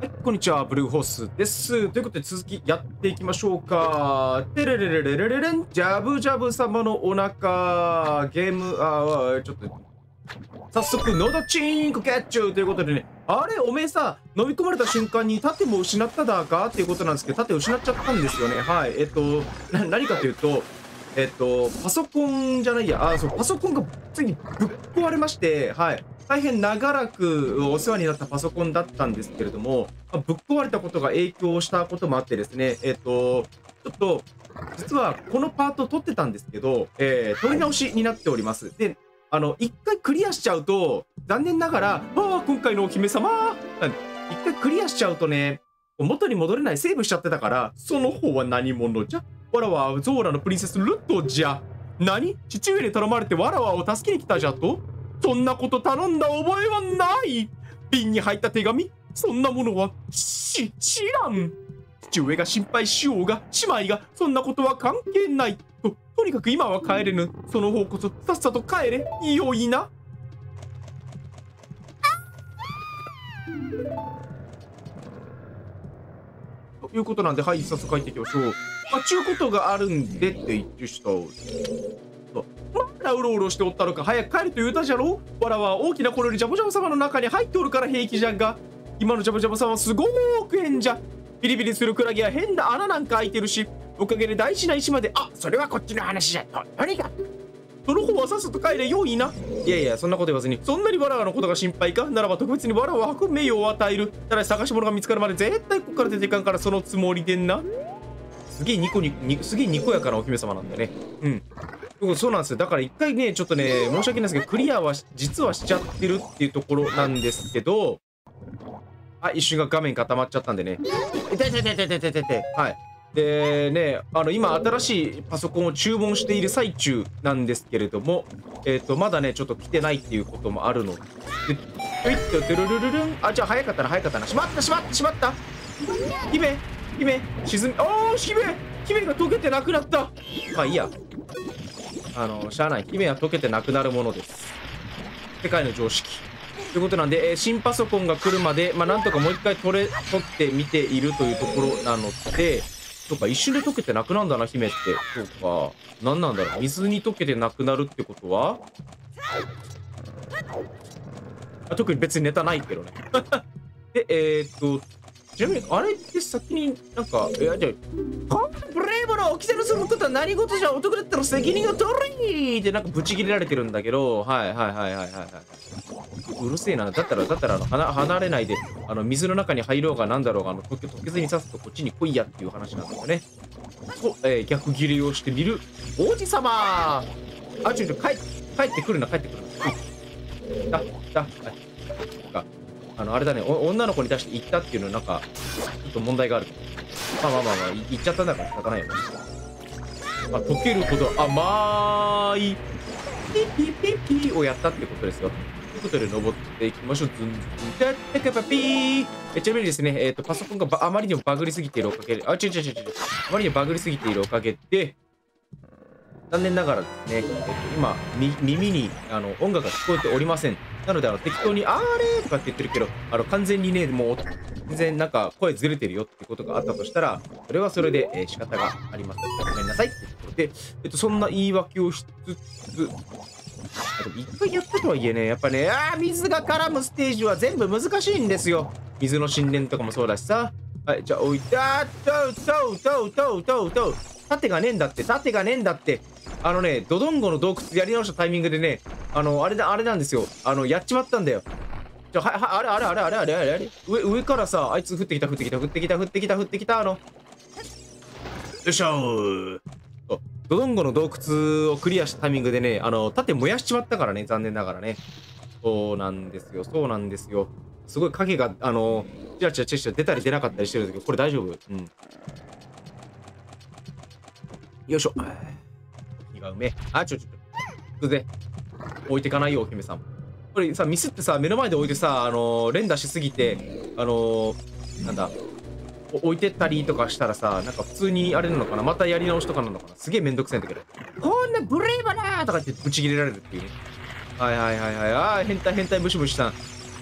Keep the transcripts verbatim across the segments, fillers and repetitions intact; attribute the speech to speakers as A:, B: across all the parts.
A: はい、こんにちは、ブルーホースです。ということで続きやっていきましょうか。てれれれれれれれん、ジャブジャブ様のお腹、ゲーム、ああ、ちょっと、早速、のどチンコキャッチューということでね、あれ、おめえさ、飲み込まれた瞬間に盾も失っただかっていうことなんですけど、盾失っちゃったんですよね。はい、えっと、な何かというと、えっと、パソコンじゃないや、あ、そう、パソコンがついにぶっ壊れまして、はい。大変長らくお世話になったパソコンだったんですけれども、まあ、ぶっ壊れたことが影響したこともあってですね、えっと、ちょっと、実はこのパートを取ってたんですけど、えー、取り直しになっております。で、あの、一回クリアしちゃうと、残念ながら、ああ、今回のお姫様、一回クリアしちゃうとね、元に戻れない、セーブしちゃってたから、その方は何者じゃ？わらはゾーラのプリンセスルットじゃ。何？父上に頼まれてわらわを助けに来たじゃと？そんなこと頼んだ覚えはない。瓶に入った手紙？そんなものは、し、知らん。父上が心配しようが、姉妹が、そんなことは関係ない。と、とにかく今は帰れぬ。その方こそ、さっさと帰れ。よいな。ということなんで、はい、早速帰っていきましょう。まあ、ちゅうことがあるんでって言ってした。まだうろうろしておったのか、早く帰ると言うたじゃろう。わらは大きなころよりジャボジャボ様の中に入っておるから平気じゃが、今のジャボジャボ様はすごく変じゃ。ビリビリするクラゲは変な穴なんか開いてるし、おかげで大事な石まで、あ、それはこっちの話じゃ。と、とにかく。その方はさっさと帰れよいな。いやいや、そんなこと言わずに、そんなにわらわのことが心配かならば特別にわらわは運ぶ名誉を与える。ただし探し物が見つかるまで絶対ここから出ていかんからそのつもりでんな。すげえニコニコ、にすげえにこやかなお姫様なんだよね。うん。そうなんですよ。だから一回ね、ちょっとね、申し訳ないですけど、クリアは実はしちゃってるっていうところなんですけど、あ、一瞬が画面固まっちゃったんでね。いてててててててて。はい。でね、あの、今、新しいパソコンを注文している最中なんですけれども、えっと、まだね、ちょっと来てないっていうこともあるので、ほいっと、てるるるるん。あ、じゃあ、早かったな、早かったな。しまった、しまった、しまった。姫、姫、沈み、おー、姫、姫が溶けてなくなった。まあ、いいや。あの、しゃあない。姫は溶けてなくなるものです。世界の常識。ということなんで、えー、新パソコンが来るまで、まあ、なんとかもう一回取れ、取ってみているというところなので、そうか、一瞬で溶けてなくなるんだな、姫って。そうか。何なんだろう。水に溶けてなくなるってことはあ、特に別にネタないけどね。で、えー、っと、ちなみに、あれって先になんか、いや、じゃあ、こんなブレイブの掟のすることは何事じゃ、男だったら責任を取りってなんかブチ切れられてるんだけど、はいはいはいはいはいはい。うるせえな。だったら、だったら、あの、離離れないで、あの、水の中に入ろうがなんだろうが、あの、溶け、溶けずにさっさとこっちに来いやっていう話なんだよね。と、えー、逆ギレをしてみる王子様。あ、ちょちょ、帰、帰ってくるな、帰ってくるな。だ、だ、はい。あの、あれだね、お女の子に対して言ったっていうのはなんか、ちょっと問題がある。まあまあまあまあ、言っちゃったんだから仕方ないよね。まあ、溶けるほど甘い、ピッピッピッピーをやったってことですよ。ということで、登っていきましょう。ズンズン、タッタカパピー。え、ちなみにですね、えっと、パソコンがあまりにもバグりすぎているおかげで、あ、違う違う違う違う。あまりにもバグりすぎているおかげで、残念ながらですね、えっと、今、み耳にあの音楽が聞こえておりません。なので、あの適当に、あれとかって言ってるけど、あの完全にね、もう、全然なんか声ずれてるよってことがあったとしたら、それはそれで、えー、仕方がありません。ごめんなさいってところで、えっと、そんな言い訳をしつつ、あ、でも一回やったとはいえね、やっぱね、あー、水が絡むステージは全部難しいんですよ。水の神殿とかもそうだしさ。はい、じゃあ置いて、あー、とうとうとうとうとうとう。盾がねえんだって、盾がねえんだって。あのね、ドドンゴの洞窟やり直したタイミングでね、あの、あれだ、あれなんですよ。あの、やっちまったんだよ。じゃあ、は、は、あれあれあれあれあれあれあれ上、上からさ、あいつ降ってきた、降ってきた、降ってきた、降ってきた、降ってきた、あの。よいしょー。ドドンゴの洞窟をクリアしたタイミングでね、あの、盾燃やしちまったからね、残念ながらね。そうなんですよ、そうなんですよ。すごい影が、あの、チラチラチラチラ出たり出なかったりしてるんだけど、これ大丈夫？うん。よいしょ。気がうめえ。あ、ちょちょちょ。行くぜ。置いてかないよ、お姫さん。これさ、ミスってさ、目の前で置いてさ、あのー、連打しすぎて、あのー、なんだ、置いてったりとかしたらさ、なんか普通にあれなのかな、またやり直しとかなのかな、すげえめんどくせえんだけど、こんなブレイバーだーとか言ってブチ切れられるっていうね。はいはいはいはい、あー、変態変態ムシムシさん。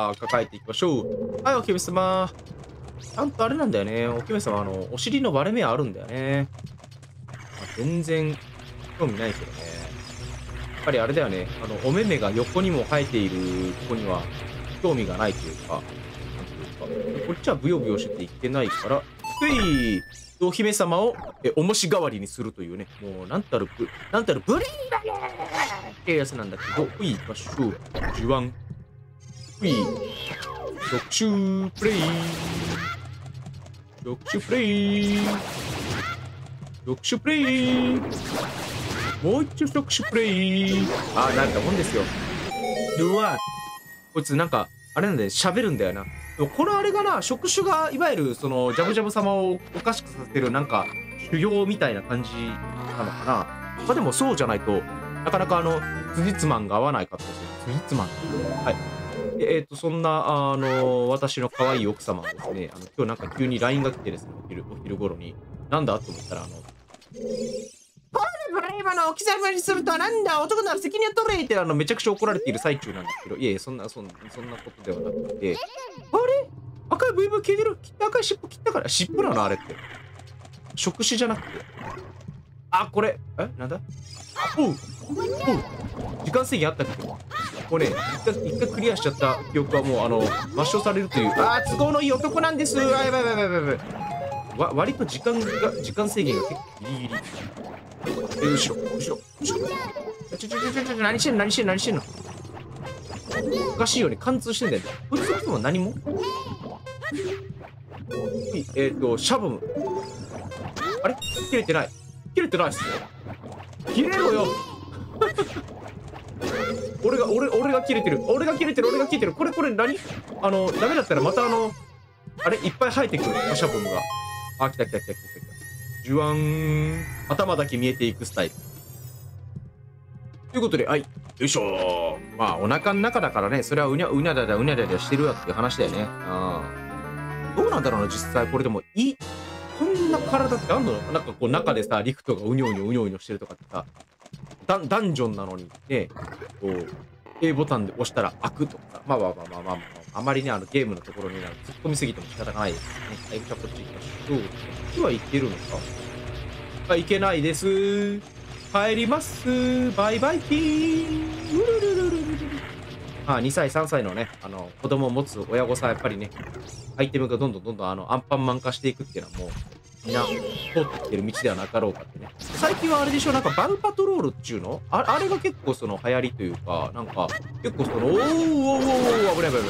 A: さあ、抱えていきましょう。はい、お姫様。ちゃんとあれなんだよね。お姫様、あの、お尻の割れ目あるんだよね。まあ、全然興味ないけどね。やっぱりあれだよね。あの、お目目が横にも生えている子には興味がないというか、なんていうか、こっちはブヨブヨしてていけないから、ふいお姫様をえ重し代わりにするというね、もうなんたるブ、なんたるブリーだねーってやつなんだけど、ふい、行きましょう。じゅわん。ふい、特殊プレイ。特殊プレイ。特殊プレイ。もう一度特殊プレイ。ああ、なんかもんですよ。うわ、こいつなんか、あれなんで喋るんだよな。でもこのあれがな、触手がいわゆるそのジャブジャブ様をおかしくさせるなんか修行みたいな感じなのかな。まあでもそうじゃないとなかなかあのつじつまんが合わないかったですよ。つじつまん。はい。でえっ、とそんなあの私の可愛い奥様がですね、あの今日なんか急に ライン が来てですね、お昼お昼頃になんだと思ったらあの。ブレイバの置き去りにするとはなんだ男なら責任を取れってあのめちゃくちゃ怒られている最中なんですけど、いえいえそんなそんなそんなことではなくて、あれ赤いブイブイ消えてる、切った赤い尻尾切ったから尻尾なのあれって触手じゃなくて、あこれえなんだおうおう時間制限あったっけ。もうね一回一回クリアしちゃった記憶はもうあの抹消されるという、あー都合のいい男なんです。あやばいやばいやばいやばいやばい、わ割と時間が時間制限が結構ギリギリ。え、後ろ、後ろ、後ろ。ちょちょちょちょちょ、何してんの何してんの何してんのおかしいよね、貫通してんだよ。こいついつも何もえっ、ー、と、シャボム。あれ切れてない。切れてないっすね。切れろよ俺が、俺、俺が切れてる。俺が切れてる、俺が切れてる。これ、これ何あの、ダメだったらまたあの、あれいっぱい生えてくる。シャボムが。あ、来た来た来た来た来た。じゅわん。頭だけ見えていくスタイル。ということで、はい。よいしょー。まあ、お腹の中だからね、それはうにゃうにゃだだうにゃだだしてるわっていう話だよね。うん。どうなんだろうな、実際。これでも、いい。こんな体ってあんの？なんかこう、中でさ、リクトがうにょうにょうにょうにょしてるとかってさ、ダダンジョンなのにね、こう、A ボタンで押したら開くとかさ、まあまあまあまあまあまあ、あまりね、あの、ゲームのところになる突っ込みすぎても仕方がないですね。はい、じゃあこっち行きましょう。こっちはいけるのか？あ、いけないです。帰ります。バイバイキーン。うるるるるるる。あ、にさい、さんさいのね、あの、子供を持つ親御さん、やっぱりね、アイテムがどんどんどんどん、あの、アンパンマン化していくっていうのはもう、みんな通ってきてる道ではなかろうかってね。最近はあれでしょ、なんかバルパトロールっていうの あ, あれが結構その流行りというか、なんか、結構その、おーおーおーおー、危ない危ない危ない。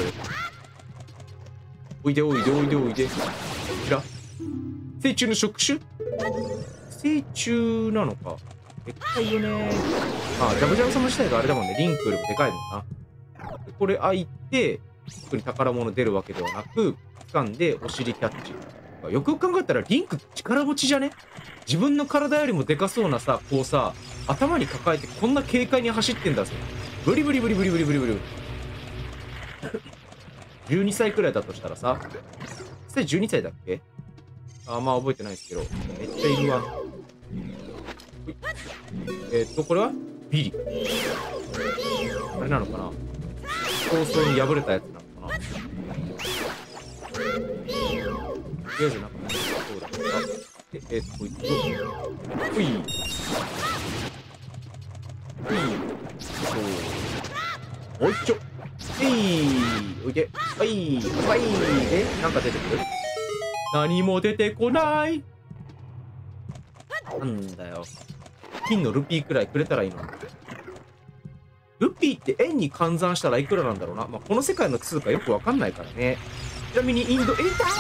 A: おいでおいでおいでおいで。こちら。成虫の触手成虫なのか。 でっかいよね。まあ、ジャブジャブ様自体があれだもんね。リンクよりもでかいもんな。でこれ開いて、特に宝物出るわけではなく、掴んでお尻キャッチ。よくよく考えたら、リンク力持ちじゃね？自分の体よりもでかそうなさ、こうさ、頭に抱えてこんな軽快に走ってんだぞ。ブリブリブリブリブリブリブリ。じゅうにさいくらいだとしたらさ、それじゅうにさいだっけ？あんま覚えてないですけど、めっちゃいるわ。えー、っと、これはビリ。あれなのかな？早々に破れたやつなのかな？とりあえずなんかそうだった。で、えー、っと、こいつを、ほい。ほい。そう。おいっちょ。えい。おいで。はい。はい。で、なんか出てくる？何も出てこない。なんだよ。金のルピーくらいくれたらいいの。ルピーって円に換算したらいくらなんだろうな。まあ、この世界の通貨よくわかんないからね。ちなみにインド、えいた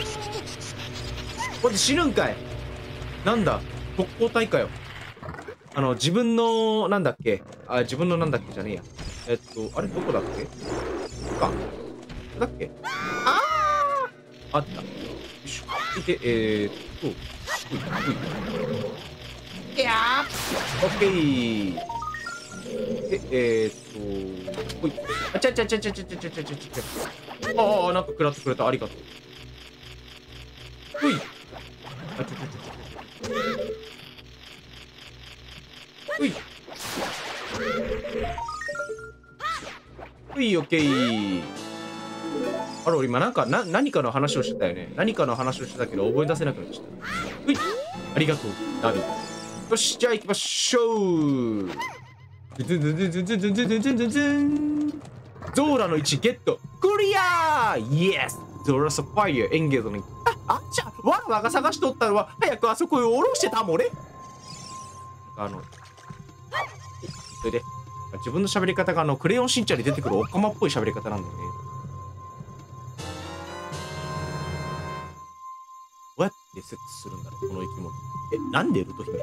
A: ー！これ死ぬんかい。なんだ特攻隊かよ。あの、自分の、なんだっけあ、自分のなんだっけじゃねえや。えっと、あれどこだっけか。だっけあーあった。よいしょ。で、えー、っと、ほいほい。いやーオッケー。で、えー、っと、ほい。あちゃちゃちゃちゃちゃちゃちゃちゃちゃちゃ。ああ、なんか食らってくれた。ありがとう。ほい。あちゃちゃちゃちゃ。ほい。ほい、オッケー。あら、俺今なんか、な、何かの話をしてたよね。何かの話をしてたけど、覚え出せなくなっちゃった。ほい。ありがとう、ナビ。よし、じゃあ行きましょう。ズンズンズンズンズンズンズンズンズンズンズン。ゾーラのいちゲット。クリアー！イエス！ゾーラサファイアエンゲージに。あ、あっちゃ、わらわが探しとったのは、早くあそこへ下ろしてたもんね。あの、それで、自分の喋り方があの、クレヨンしんちゃんに出てくるオカマっぽい喋り方なんだよね。どうやってセックスするんだろう、この生き物。え、なんでルト姫？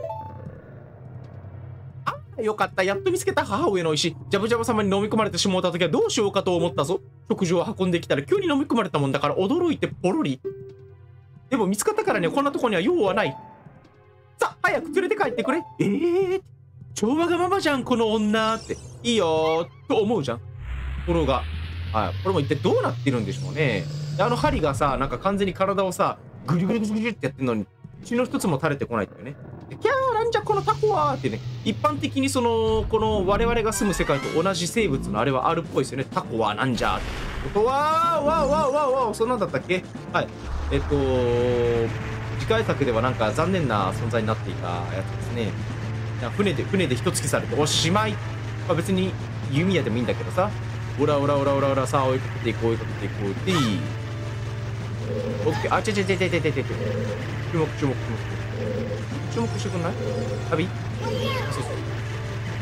A: あ、よかった。やっと見つけた母上の石。ジャブジャブ様に飲み込まれてしもうた時はどうしようかと思ったぞ。食事を運んできたら急に飲み込まれたもんだから驚いてポロリ。でも見つかったからにはこんなとこには用はない。さあ、早く連れて帰ってくれ。えー、超わがままじゃん、この女って。いいよー、と思うじゃん。ところが、はい、これも一体どうなってるんでしょうね。であの針がさ、なんか完全に体をさ、グリグリグリグリってやってんのに、血の一つも垂れてこないっていうね。キャーなんじゃこのタコはってね、一般的にその、この我々が住む世界と同じ生物のあれはあるっぽいですよね。タコはなんじゃってことは、わーわーわーわー、そんなんだったっけ？はい。えっと、次回作ではなんか残念な存在になっていたやつですね。船で、船で一突きされておしまい。まあ別に弓矢でもいいんだけどさ。オラオラオラオラオラさあ追いかけていこう追いかけていこうっていい。オッケー。あ、ちゃちゃちゃちゃちゃちゃちゃ。注目注目注目。注目してくんない？アビ？そうそう。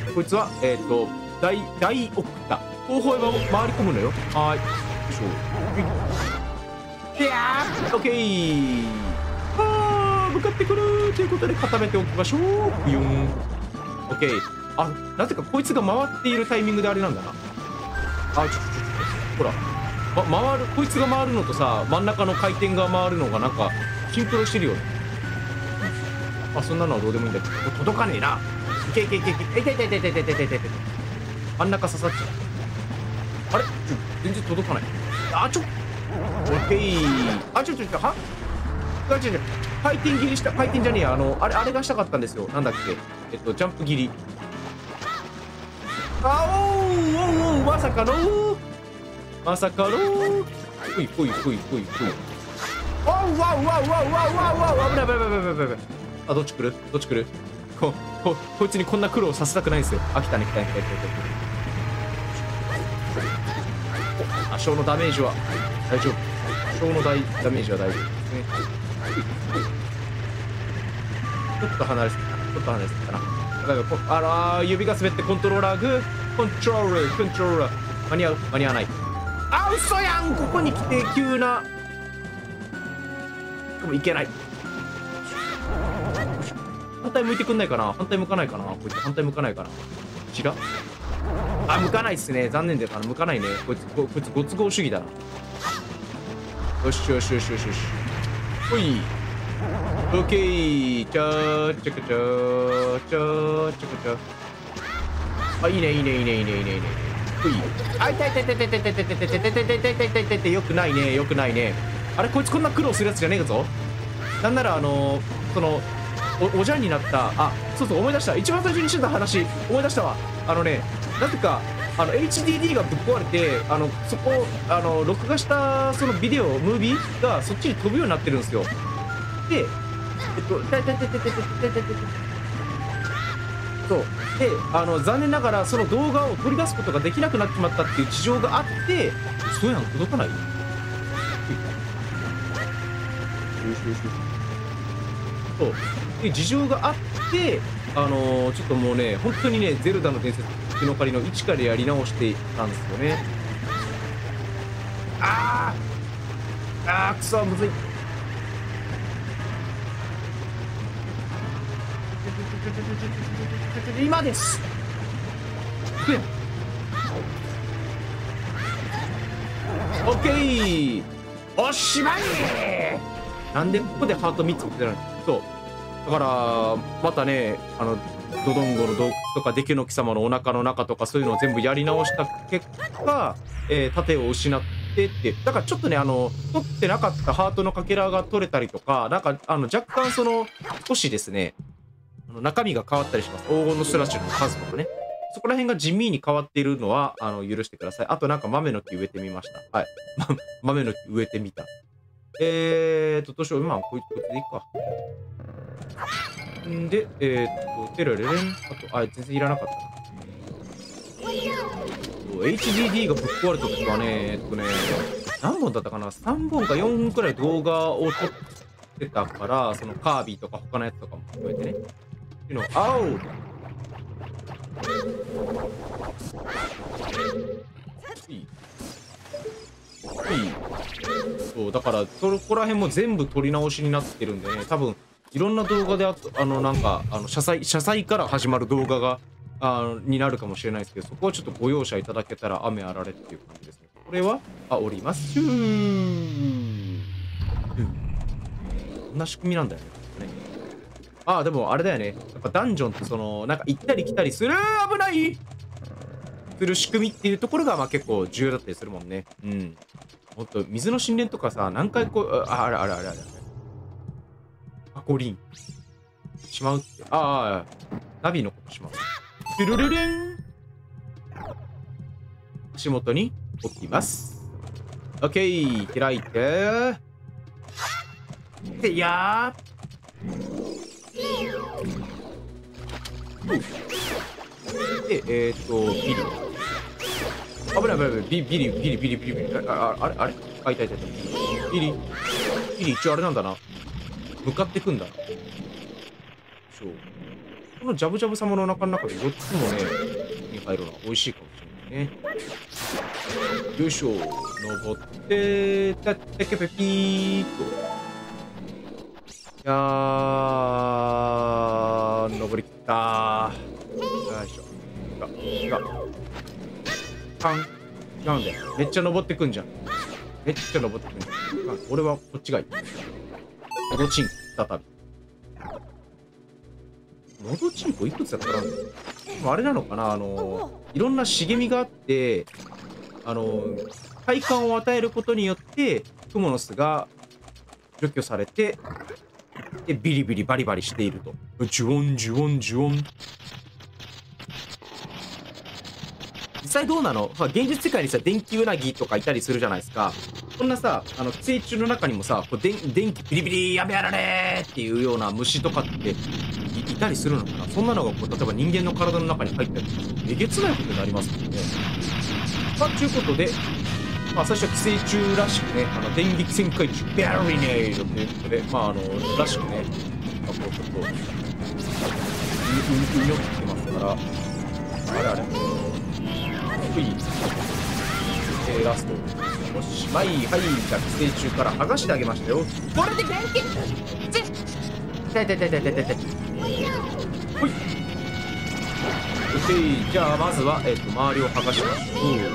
A: こいつは、えっと、大、大オクタ。後方へ回り込むのよ。はーい。よいしょ。いやーオッケー。あー、向かってくるということで固めておきましょう。ビヨン。オッケー。あ、なぜかこいつが回っているタイミングであれなんだな。あ、ちょっとちょっと、ほら。ま、回る、こいつが回るのとさ、真ん中の回転が回るのがなんか、シンクロしてるよね。あ、そんなのはどうでもいいんだけど、届かねえな。いけいけいけいけ、いていていていていていていていて。真ん中刺さっちゃう。あれちょ、全然届かない。あ、ちょ、オッケー。あ、ちょちょちょ、はあ、ちょちょ、回転切りした、回転じゃねえや。あの、あれ、あれがしたかったんですよ。なんだっけ。えっと、ジャンプ切り。あおーおおお、まさかのー。まさかのー。ほいほいほいほいほい。おうわうわうわうわうわうわうわ、危ない危ない危ない危ない危ない。あ、どっち来るどっち来るこ、こ、こいつにこんな苦労させたくないんですよ。あ、来たね来たね来たね来たね来たね。お、多少のダメージは大丈夫。多少の大ダメージは大丈夫ですね。ちょっと離れすぎたな。ちょっと離れすぎたな。あらー、指が滑ってコントローラーグー、コントローラー、コントローラー。間に合う間に合わない。あ、嘘やん。ここに来て急な。でもいけない。 反対向いてくんないかな。反対向かないかな。こいつ反対向かないかな。こちらあ、向かないっすね。残念だから向かないね。こいつ、ここいつご都合主義だな。よしよしよしよしよし。ほい。オッケー。ちゃーちゃかちゃーちゃーちゃかちゃー。あ、いいねいいねいいねいいねいいねいいね。ほい。あ、痛い痛い痛い痛い痛い痛い痛い痛い痛い痛い痛い痛い痛い痛い。よくないねよくないね。あれこいつこんな苦労するやつじゃねえぞ。なんならあのそのおおじゃんになった。あ、そうそう思い出した。一番最初にしてた話思い出したわ。あのね、なぜかあの エイチディーディー がぶっ壊れて、あのそこあの録画したそのビデオムービーがそっちに飛ぶようになってるんですよ。で、えっと、痛い痛い痛い痛い痛い痛い痛い痛い。そうで、あの残念ながらその動画を取り出すことができなくなってしまったっていう事情があって、そうやん届かない。そうで事情があって、あのー、ちょっともうね本当にねゼルダの伝説月の狩りの一からやり直してたんですよね。あーあーくそむずい。今です。オッケーおしまい。なんでここでハートみっつってないの。そうだからまたね、あのドドンゴの洞窟とかデケの貴様のお腹の中とかそういうのを全部やり直した結果、えー、盾を失ってって、だからちょっとねあの取ってなかったハートのかけらが取れたりとか、なんかあの若干その少しですねあの中身が変わったりします。黄金のスラッシュの数とかね、そこら辺が地味に変わっているのはあの許してください。あとなんか豆の木植えてみました。はい、ま、豆の木植えてみた。えーっと、どうしよう。今、こいつ、こいつでいいか。んで、えーっと、テレレレン。あと、あ、全然いらなかったな。エイチディーディー がぶっ壊れた時はね、えっとね、何本だったかな ?さん 本かよんほんくらい動画を撮ってたから、そのカービィとか他のやつとかも含めてね。っていうのを、あおいい。そうだからそこら辺も全部撮り直しになってるんでね、多分いろんな動画であとあのなんかあの謝罪謝罪から始まる動画があになるかもしれないですけど、そこはちょっとご容赦いただけたら雨あられっていう感じですね。これはあおりますシュー、うん、こんな仕組みなんだよね。ああでもあれだよね、やっぱダンジョンってそのなんか行ったり来たりする危ないする仕組みっていうところがまあ結構重要だったりするもんね。うん。ほんと水の神殿とかさ、何回こう、あ、あれあれあれあれ。アコリン。しまうって。ああ、ナビのことしまう。トゥルルルン。足元に置きます。オッケー。開いて。で、いやー。で、えーっと、ビリ。危ない危ない危ない。ビビリビリビリビリビリ。あ、あ、あれあれあ、いたいたいた。ビリ。ビリ一応あれなんだな。向かってくんだな。そう。このジャブジャブ様のお腹の中でよっつもね、に入るのは美味しいかもしれないね。よいしょ。登って、たってけぺぴーっと。いやー、登りきったー。よいしょ。が、が、パン。違うんだよ。めっちゃ登ってくんじゃん。めっちゃ登ってくんじゃん。俺はこっちがいい。のどちんこ、再び。のどちんこいくつだったらでもあれなのかな、あの、いろんな茂みがあって、あの、快感を与えることによって、クモの巣が除去されて、で、ビリビリバリバリしていると。ジュオン、ジュオン、ジュオン。実際どうなの？現実世界にさ、電気ウナギとかいたりするじゃないですか。こんなさ、あの寄生虫の中にもさ、こう電電気ビリビリやめやられーっていうような虫とかってい、いたりするのかな。そんなのがこう例えば人間の体の中に入ったりえげつないことになりますので。まあ、ということで、まあ、最初は寄生虫らしくね、あの電撃旋回虫ベリネードということで、まああのらしくね、まあ、こうちょっとうううにょってますから、あれあれ。いいえー、ラストおしまい。はい、じゃあ寄生虫から剥がしてあげましたよ。これで元気痛い痛い痛い痛い痛い痛い。 ほい。オッケー。じゃあまずは、えっと周りを剥がします。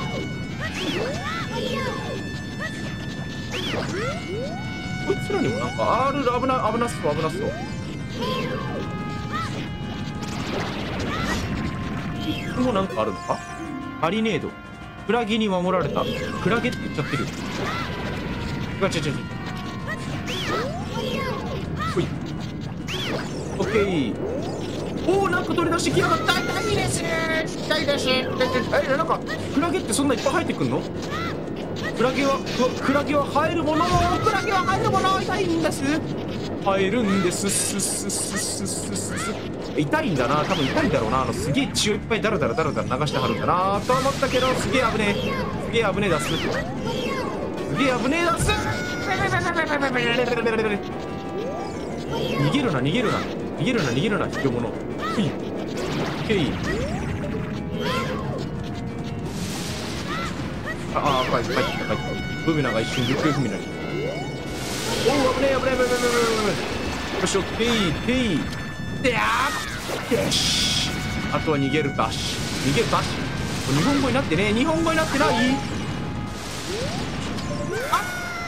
A: こいつらにもなんかある。危ない危なそう危なそう。ここもなんかあるのか。マリネード。クラゲに守られた。クラゲって言っちゃってる。うわちょちょちょ。ほい。オッケー。おお、なんか取り出してきやがった。痛いです痛いです。え、なんかクラゲってそんないっぱい生えてくんの。クラゲはクラゲは生えるもの。クラゲは生えるもの。痛いんです。生えるんです。すすすすすすす。痛いんだな。多分痛いんだろうな。あのすげえ血をいっぱいダラダラダラダラ流してはるんだなと思ったけど、すげえ危ねえ。すげえ危ねえだす。すげえ危ねえだす。逃げるな逃げるな逃げるな逃げるなひよもの。ふい。オッケー。ああ、帰って帰って帰って。ブミナが一瞬行方不明になり。おお、危ねえ危ねえ危ねえ危ねえ危ねえ。よし、オッケーオッケー。でやーよし。あとは逃げるダッシュ。逃げるダッシュ。日本語になってね。日本語になってない。あ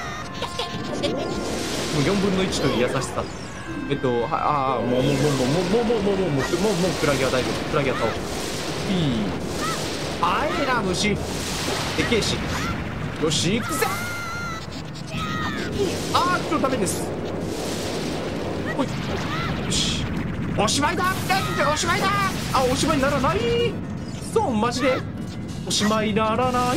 A: もうよんぶんのいちという優しさ。えっとはああもうもうもうもうもうもうもうもうもうもうもうクラゲは大丈夫。クラゲは倒す。いい。あえな虫。でけえし。よし行くぜ。あーっとダメです。ほい。よし。おしまいだ。おしまいだ。あ、おしまいにならない。そう、マジでおしまいにならない。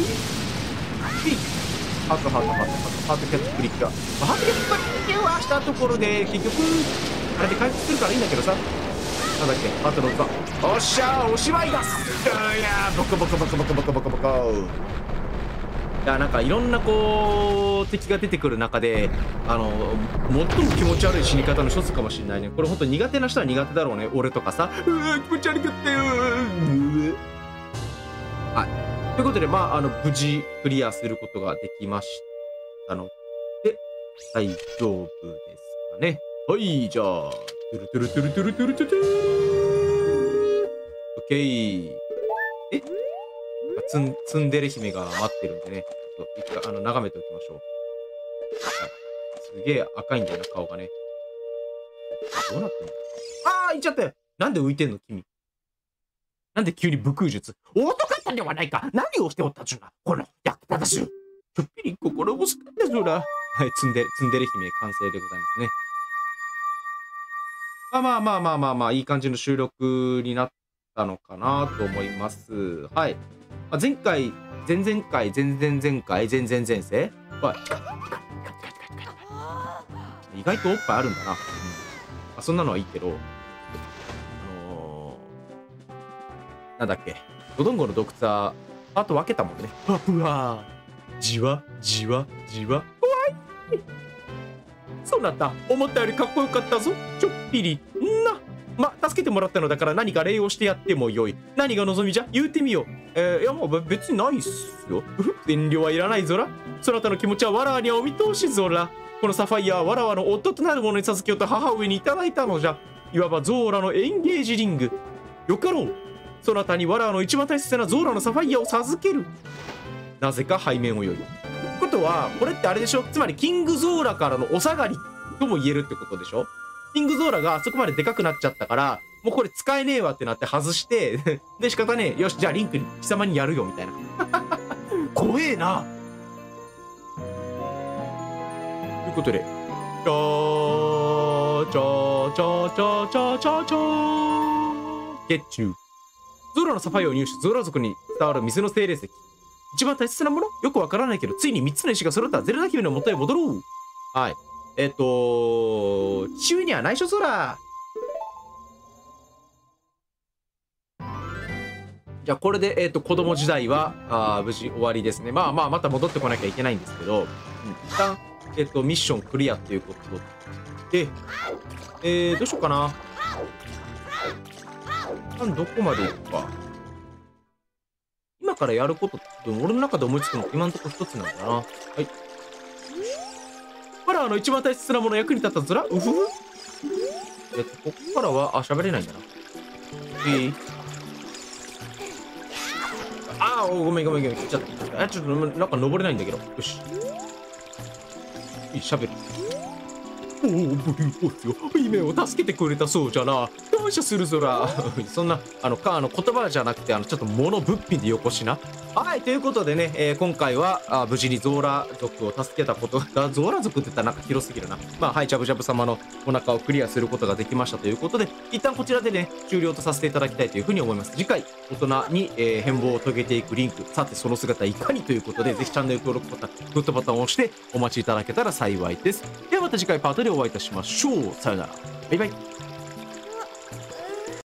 A: ハートハートハートハートハートキャッチクリック。ハートキャッチクリックはしたところで結局あれで回復するからいいんだけどさ。なんだっけ、ハートの歌。おっしゃー、おしまいだ。いやー、ボコボコボコボコボコボコボコ。いや、なんかいろんなこう敵が出てくる中で、あの最も気持ち悪い死に方の一つかもしれないね。これ本当苦手な人は苦手だろうね。俺とかさ、うわ気持ち悪かったよー。はい、ということで、まああの無事クリアすることができましたので大丈夫ですかね。はい、じゃあトゥルトゥルトゥルトゥルトゥルトゥルトゥル。オッケー。えツンツンデレ姫が待ってるんでね、ちょっと一回あの眺めておきましょう。はい、すげえ赤いんだよな、顔がね。どうなってんの。ああ、いっちゃったよ。なんで浮いてんの君。なんで急に武空術。オートカッタではないか。何をしておったちゅうな。この役立たしゅ。ちょっぴり心細かったぞら。はい、ツンデレ、ツンデレ姫完成でございますね。あまあまあまあまあまあ、いい感じの収録になったのかなと思います。はい。前回、前々回、前々前回、前々前世はい。意外とおっぱいあるんだな。うん、あそんなのはいいけど、あのー、なんだっけ、ドドンゴのドクター、あと分けたもんね。あ、うわー、じわ、じわ、じわ、怖い。そうなんだ。思ったよりかっこよかったぞ。ちょっぴり。んな。ま、助けてもらったのだから何か礼をしてやってもよい。何が望みじゃ言うてみよう。えー、いやもう別にないっすよ。遠慮はいらないぞら。そなたの気持ちはわらわにはお見通しぞら。このサファイアはわらわの夫となる者に授けようと母上にいただいたのじゃ。いわばゾーラのエンゲージリング。よかろう。そなたにわらわの一番大切なゾーラのサファイアを授ける。なぜか背面をよい。ことは、これってあれでしょ。つまりキングゾーラからのお下がりとも言えるってことでしょ。キングゾーラがあそこまででかくなっちゃったから、もうこれ使えねえわってなって外して、で、仕方ねえ。よし、じゃあリンクに貴様にやるよ、みたいな。怖えな。ということで、チャーチャーチャーチャーチャーチャーチャーゲッチュー。ゾーラのサファイアを入手、ゾーラ族に伝わる水の精霊石。一番大切なものよくわからないけど、ついにみっつの石が揃ったゼルダ姫の元へ戻ろう。はい。えっと、父上には内緒ぞら。じゃあこれで、えっと、子供時代はあ無事終わりですね。まあまあまた戻ってこなきゃいけないんですけど、うん、一旦、えっと、ミッションクリアっていうことで、えー、どうしようかな。一旦どこまで行くか。今からやることって俺の中で思いつくの今のところ一つなんだな。はい。わらわの一番大切なもの役に立ったぞら。うふふ。 えっと、ここからは、あ、喋れないんだな。いいあー、おごめんごめんごめん。来ちゃった。あ、ちょっと、なんか登れないんだけど。よし。いい、喋る。おお、ブルーボスよ。姫を助けてくれたそうじゃな。感謝するぞら。そんな、あの、か、あの、言葉じゃなくて、あの、ちょっと物物品でよこしな。はい、ということでね、えー今回は、あ、無事にゾーラ族を助けたことが、ゾーラ族って言ったらなんか広すぎるな。まあ、はい、ジャブジャブ様のお腹をクリアすることができましたということで、一旦こちらでね、終了とさせていただきたいというふうに思います。次回、大人に、えー変貌を遂げていくリンク、さてその姿いかにということで、ぜひチャンネル登録ボタン、グッドボタンを押してお待ちいただけたら幸いです。ではまた次回パートでお会いいたしましょう。さよなら。バイバイ。